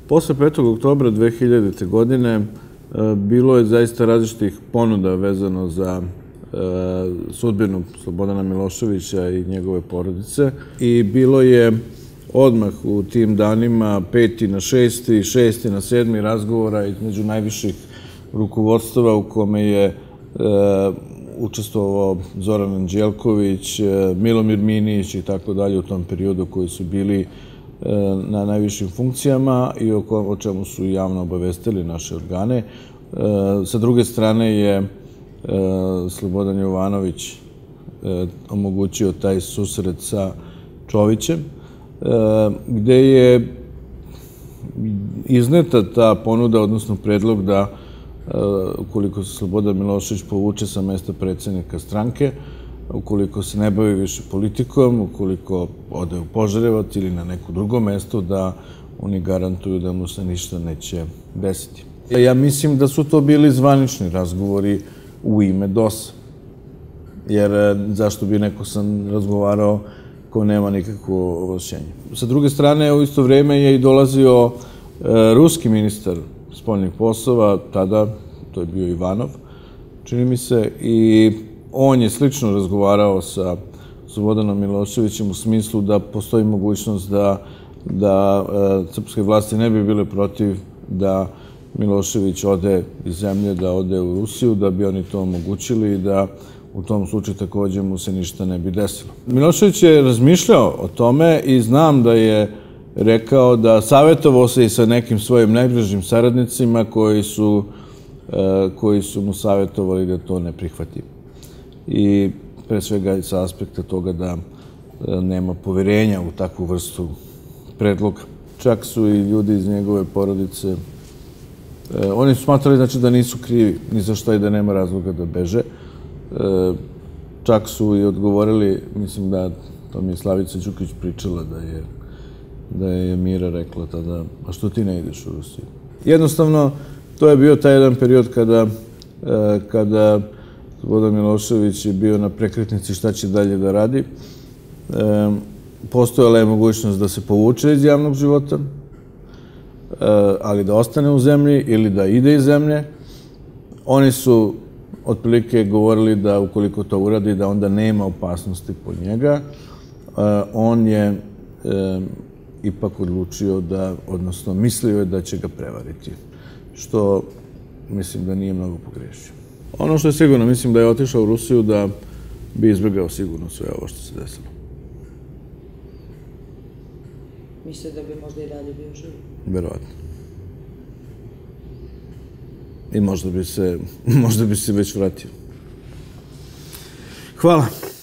Posle 5. oktobra 2000. godine bilo je zaista različitih ponuda vezano za sudbinu Slobodana Miloševića i njegove porodice i bilo je odmah u tim danima 5. na 6. i 6. na 7. razgovora između najviših rukovodstava u kome je učestvovao Zoran Anđelković, Milomir Minić i tako dalje u tom periodu koji su bili na najvišim funkcijama i o čemu su javno obavestili naše organe. Sa druge strane je Slobodan Jovanović omogućio taj susret sa Čovićem, gde je izneta ta ponuda, odnosno predlog da ukoliko se Slobodan Milošević povuče sa mesta predsednika stranke, ukoliko se ne bavi više politikom, ukoliko ode u Požarevac ili na neko drugo mesto, da oni garantuju da mu se ništa neće desiti. Ja mislim da su to bili zvanični razgovori u ime DOS-a, jer zašto bi neko sam razgovarao ko nema nikakvo ovlašćenje. Sa druge strane, u isto vreme je i dolazio ruski ministar spoljnih poslova, tada, to je bio Ivanov, čini mi se, i on je slično razgovarao sa Slobodanom Miloševićem u smislu da postoji mogućnost da srpske vlasti ne bi bile protiv da Milošević ode iz zemlje, da ode u Rusiju, da bi oni to omogućili i da u tom slučaju takođe mu se ništa ne bi desilo. Milošević je razmišljao o tome i znam da je rekao da savjetovao se i sa nekim svojim najbližim saradnicima koji su mu savjetovali da to ne prihvati. I pre svega sa aspekta toga da nema poverenja u takvu vrstu predloga. Čak su i ljudi iz njegove porodice, oni su smatrali znači da nisu krivi ni za šta i da nema razloga da beže. Čak su i odgovorili, mislim da to mi je Slavica Đukić pričala da je Mira rekla tada, a što ti ne ideš u Rusiju? Jednostavno, to je bio taj jedan period kada Slobodan Milošević je bio na prekretnici šta će dalje da radi. Postojala je mogućnost da se povuče iz javnog života, ali da ostane u zemlji ili da ide iz zemlje. Oni su otprilike govorili da ukoliko to uradi, da onda nema opasnosti po njega. On je ipak odlučio da, odnosno mislio je da će ga prevariti, što mislim da nije mnogo pogrešio. Ono što je sigurno, mislim da je otišao u Rusiju da bi izbjegao sigurno sve ovo što se desilo. Misle da bi možda i dalje bio živ? Verovatno. I možda bi se već vratio. Hvala.